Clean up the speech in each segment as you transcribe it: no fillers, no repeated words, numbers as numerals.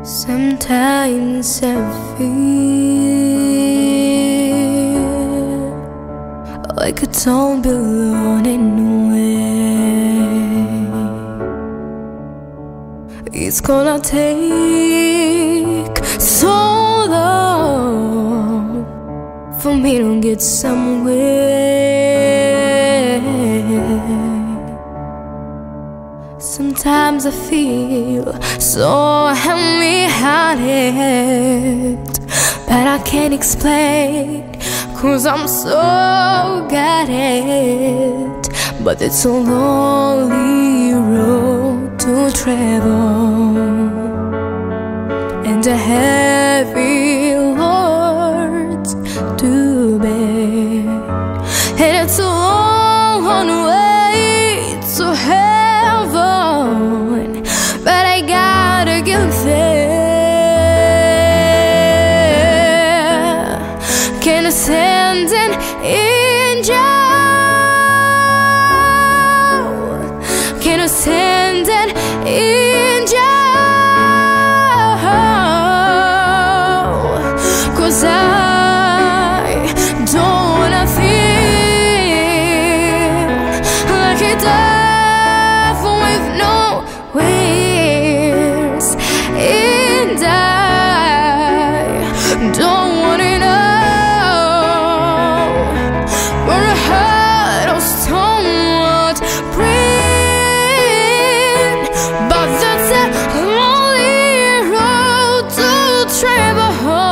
Sometimes I feel like I don't belong anywhere. It's gonna take so long for me to get somewhere. Sometimes I feel so heavy-hearted, but I can't explain, 'cause I'm so gutted. But it's a lonely road to travel, and a heavy load to bear, and it's a long way to heaven, but I gotta get there. Can I send an angel? Can I send an angel? 'Cause I don't wanna feel like a dove with no wings, and I don't wanna know where a heart of stone would bring. But that's a lonely road to travel,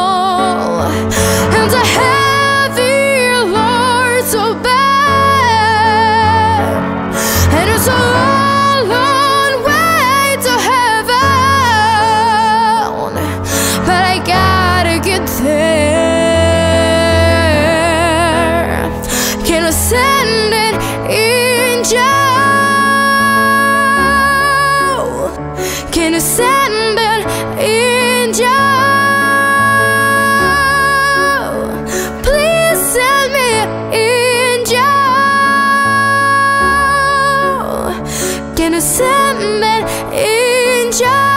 and a heavy load to bear, and it's a long way to heaven, but I gotta get there. Can I send an angel? Can I send an angel? Please send me an angel. Can I send an angel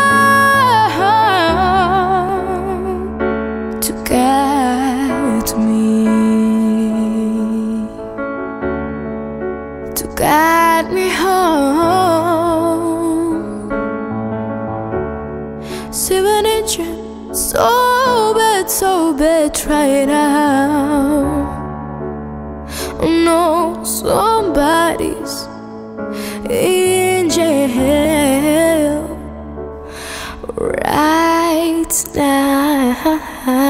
to guide me, to guide me home? See an angel, so bad right now. No, somebody's in jail right now.